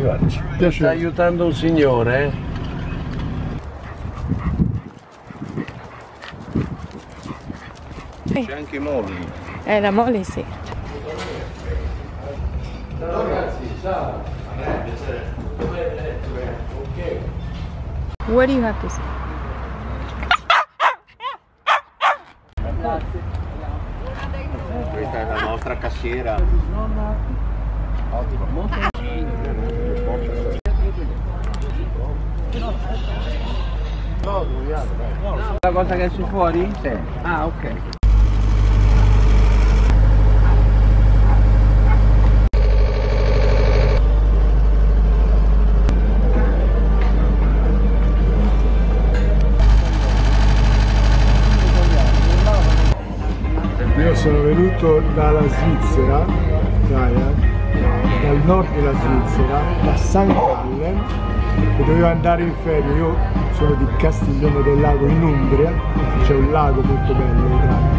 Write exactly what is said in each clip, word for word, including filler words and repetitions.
arrivarci. Sta aiutando un signore, eh? C'è anche Molly. Eh, la Molly sì. Ciao ragazzi, ciao. What do you have to say? Questa è la nostra cassiera. Ottimo. La cosa che è su fuori? Sì. Ah, ok. Io sono venuto dalla Svizzera, dai, eh, dal nord della Svizzera, da San Gallen, e dovevo andare in ferie. Io sono di Castiglione del Lago in Umbria, c'è un lago molto bello,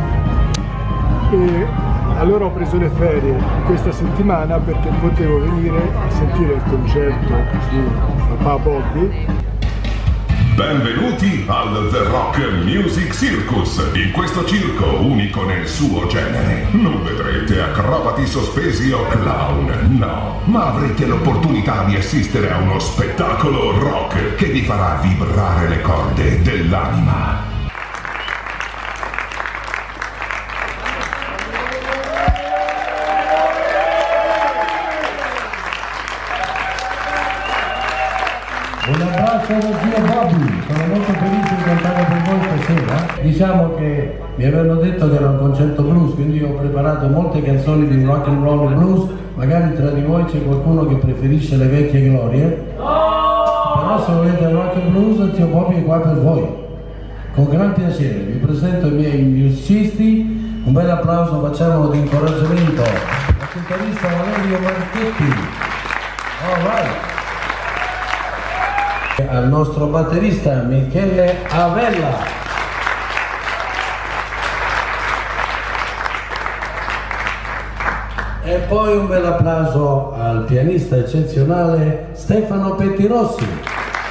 e allora ho preso le ferie questa settimana perché potevo venire a sentire il concerto di papà Bobby. Benvenuti al The Rock Music Circus. In questo circo unico nel suo genere non vedrete acrobati sospesi o clown, no, ma avrete l'opportunità di assistere a uno spettacolo rock che vi farà vibrare le corde dell'anima. Un abbraccio allo zio Bobby, sono molto felice di cantare per voi stasera. Diciamo che mi avevano detto che era un concerto blues, quindi ho preparato molte canzoni di rock and roll e blues. Magari tra di voi c'è qualcuno che preferisce le vecchie glorie. Però se volete rock and blues, zio Bobby è qua per voi. Con gran piacere vi presento i miei musicisti. Un bel applauso, facciamolo di incoraggiamento al chitarrista Valerio Marchetti. All right. Al nostro batterista Michele Avella. E poi un bel applauso al pianista eccezionale Stefano Pettirossi.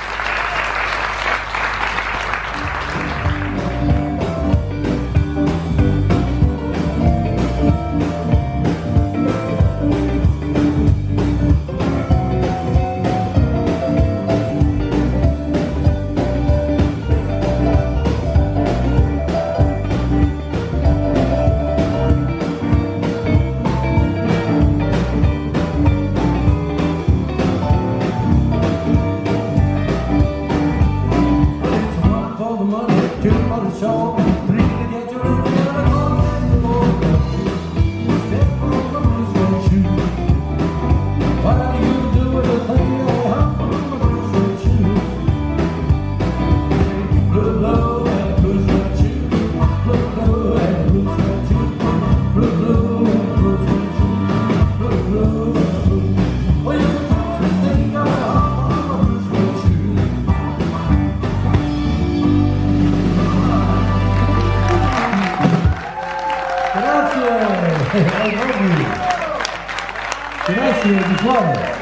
Grazie di cuore.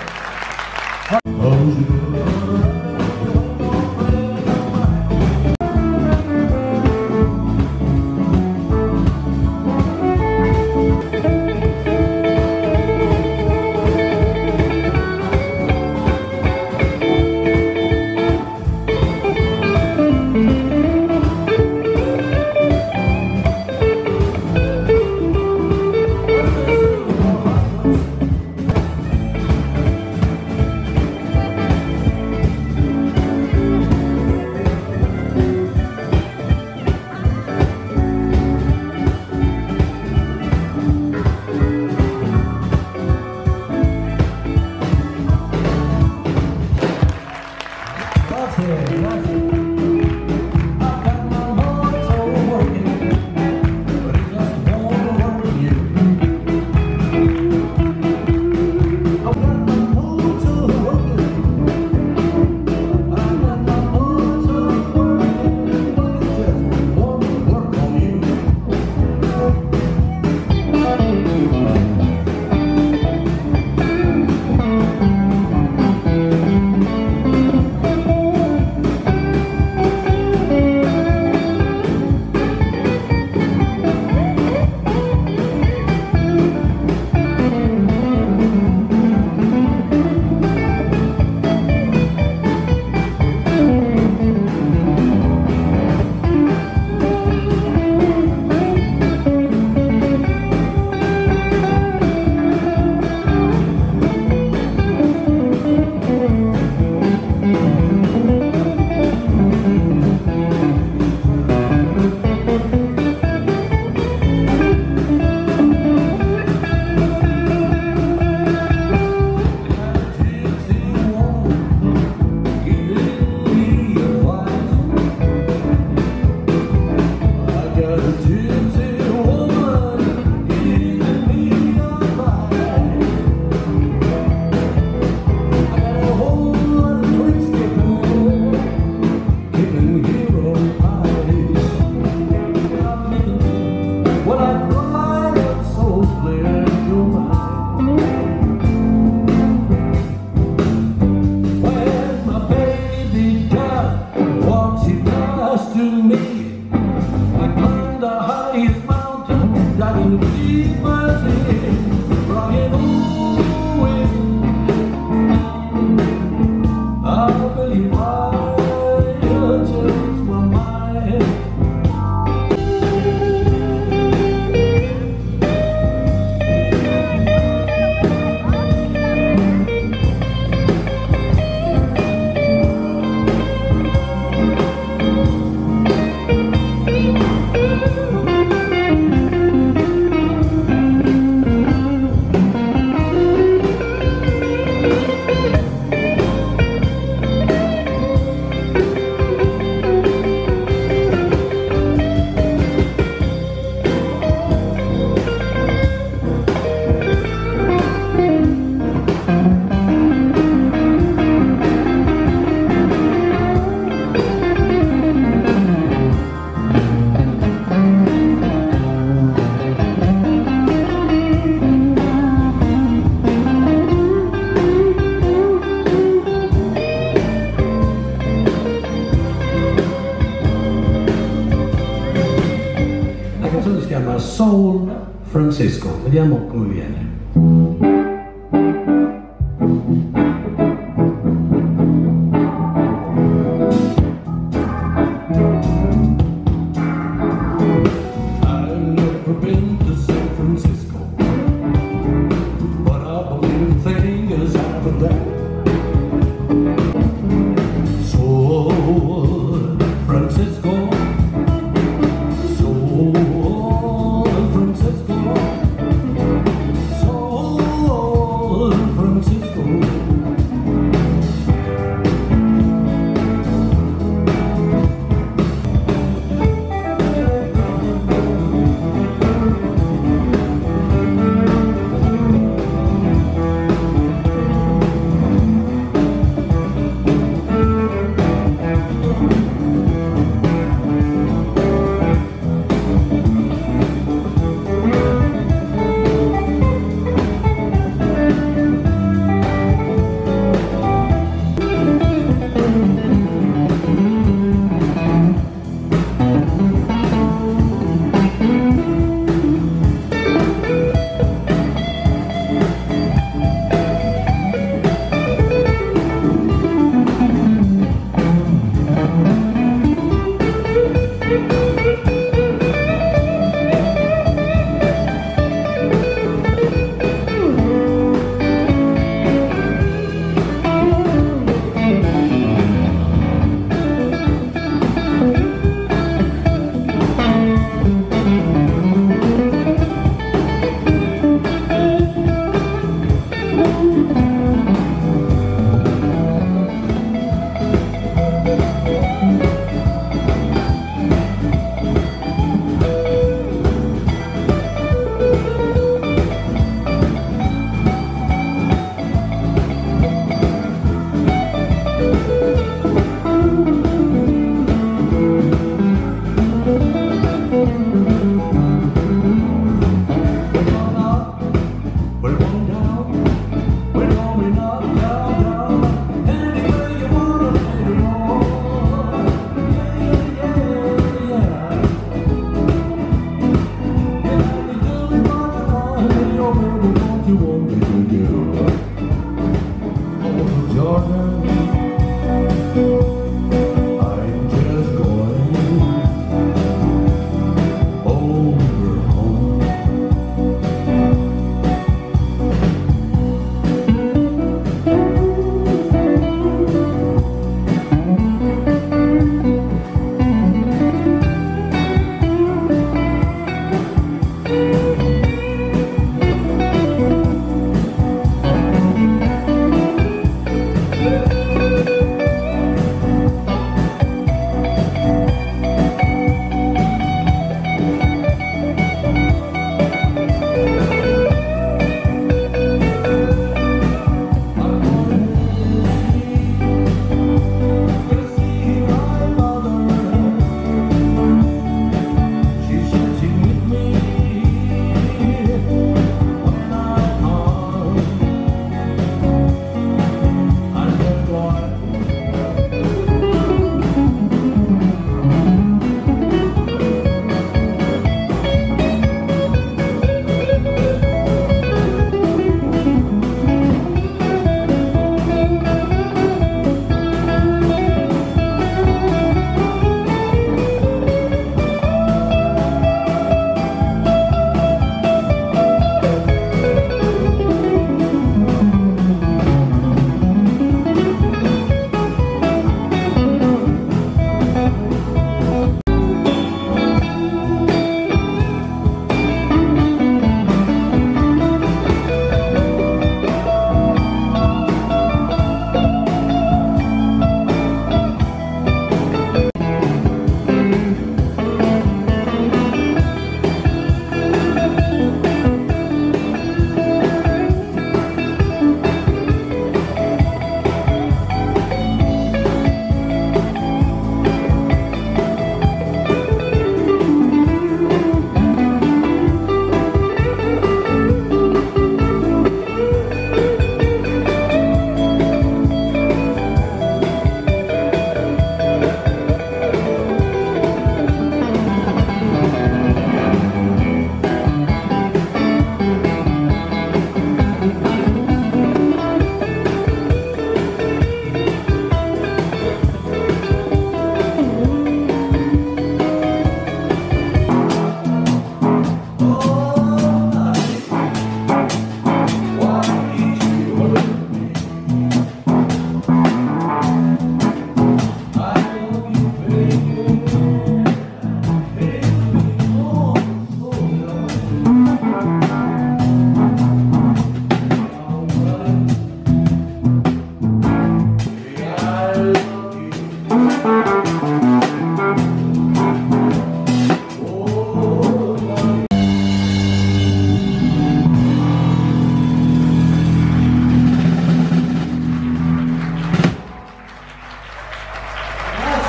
tell you why you changed my mind. Si chiama Soul Francisco, vediamo come viene. I've never been to San Francisco, but I believe things happen there. Soul Francisco, Soul Francisco,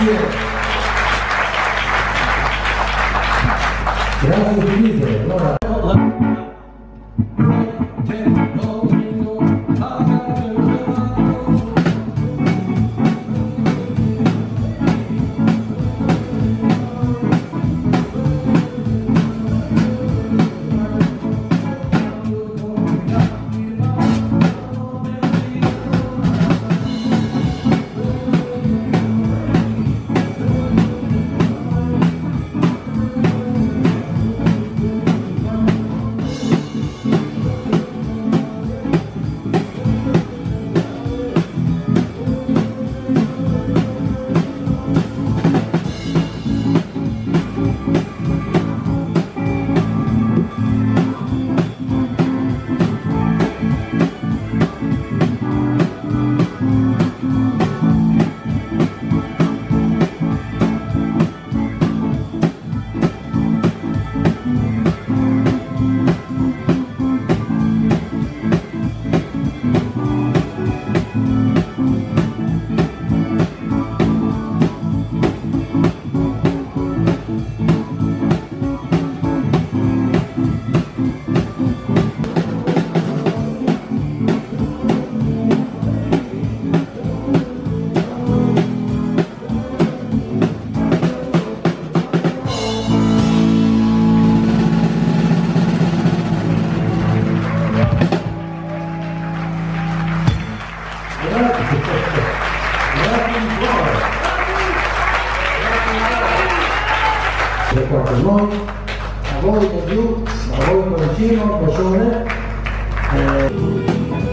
Grazie. Grazie infinite. Allora, a noi, a voi di più, a voi con vicino, Bocione. Eh...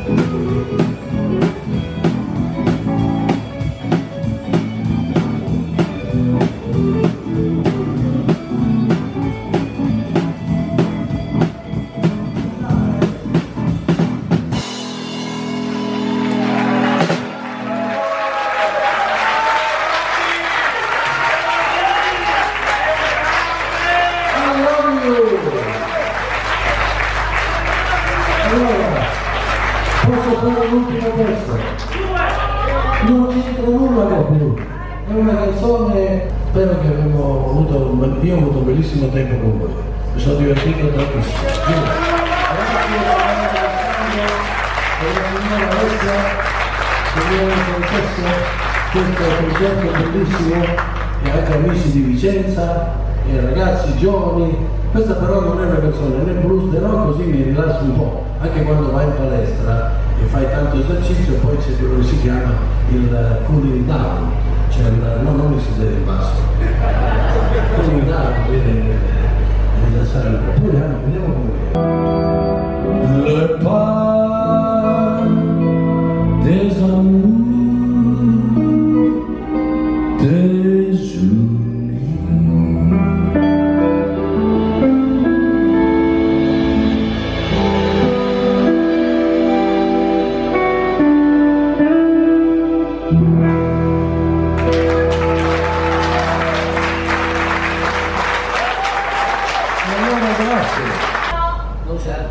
Posso fare l'ultimo pezzo? Non c'entra nulla con lui. È una canzone, spero che abbiamo avuto, io ho avuto un bellissimo tempo con voi. Mi sono divertito tantissimo. Grazie alla signora Alessia, che mi ha concesso questo progetto bellissimo, e anche amici di Vicenza, e ragazzi giovani. Questa però non è una canzone né blues né rock, così mi rilasso un po', anche quando vai in palestra e fai tanto esercizio, poi c'è quello che si chiama il cooling down, cioè il, no, non il sedere in basso, cooling down, vedi, rilassare un po'. Poi vediamo come. Le pas des amours, des jours. Non serve.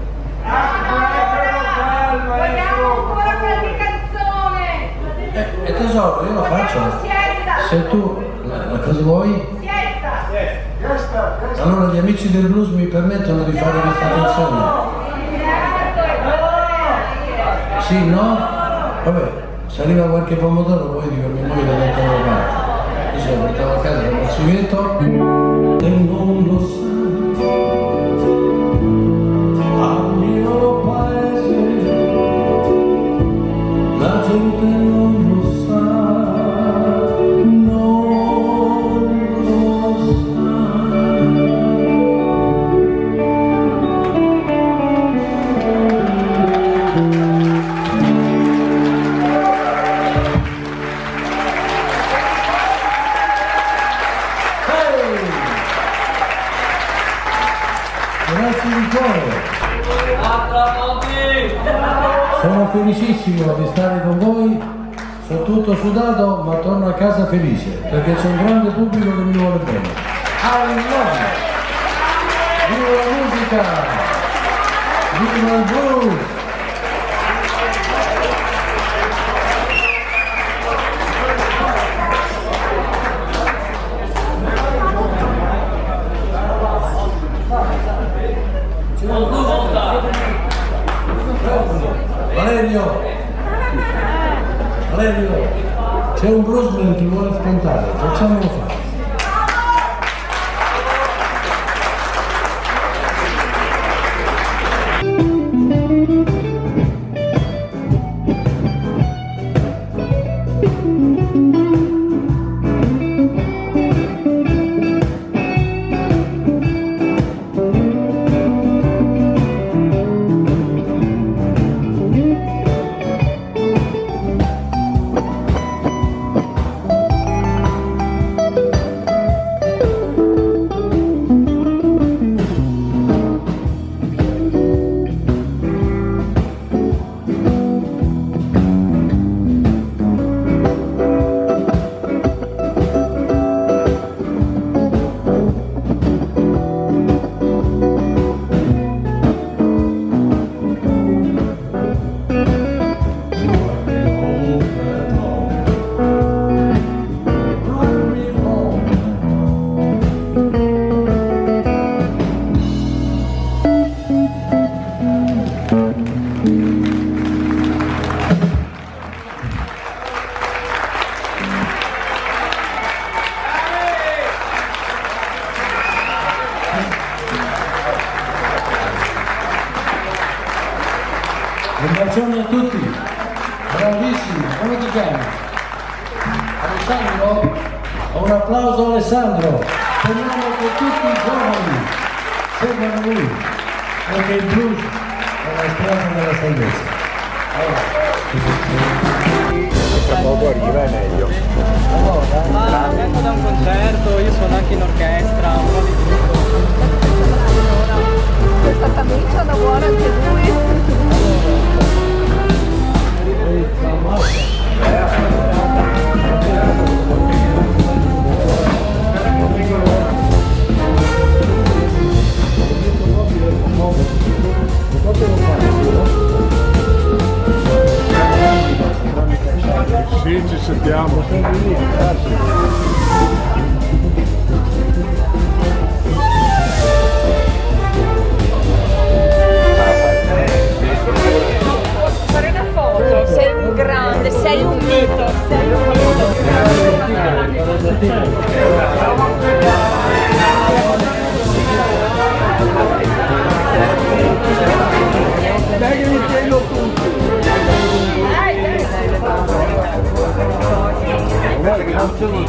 Vogliamo ancora qualche canzone? E eh, tesoro, io lo faccio. Se tu la, cosa vuoi? Siesta. Allora gli amici del blues mi permettono di fare questa canzone. Sì, no? Vabbè, se arriva qualche pomodoro poi dico che noi da mettere da parte. Io sono portato a casa il mazzuietto e non lo sa. Al mio paese la gente non lo sa, non lo sa. Hey! Grazie di cuore. Sono felicissimo di stare con voi, sono tutto sudato ma torno a casa felice perché c'è un grande pubblico che mi vuole bene. I love you! Viva la musica! Viva il blues! per chi vuole cantare, facciamolo fare. Un bacione a tutti, bravissimi, come ti chiami? Alessandro? Un applauso a Alessandro, speriamo che tutti i giovani seguano lui, perché il blues è la strada della salvezza. Se poco arriva è meglio. Ah, vengo da un concerto, io sono anche in orchestra, un po' di tutto. Questa camicia da buona anche lui. Sì, ci sentiamo. Fare una foto, sei un grande, sei un mito, sei un Dai che mi tengo tutti. Guarda che non c'è un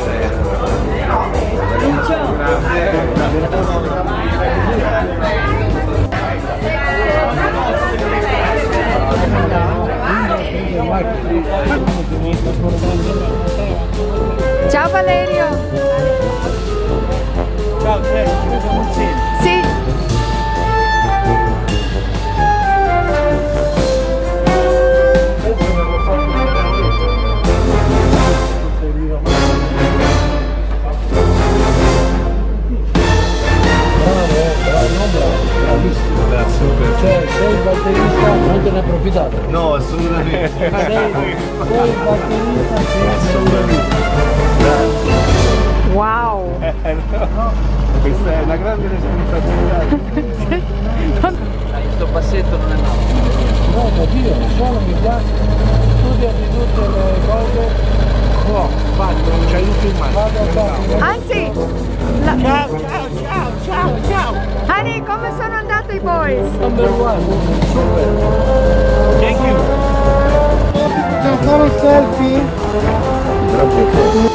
Ciao Valerio! Ciao, te. Sì! Cioè, sei il batterista, non te ne approfittate? No, assolutamente. Sei, sei il batterista, sei assolutamente. Wow! Eh, no. Questa è una grande responsabilità. Questo passetto non è no. No, ma Dio, il suono mi piace, studiati tutte le cose. No, fatto, non c'hai tutto in mano. Anzi! La... Ciao, ciao, ciao, ciao, ciao! Honey, come sono andati i boys? Number one, super! Thank you. Facciamo un selfie? Troppo.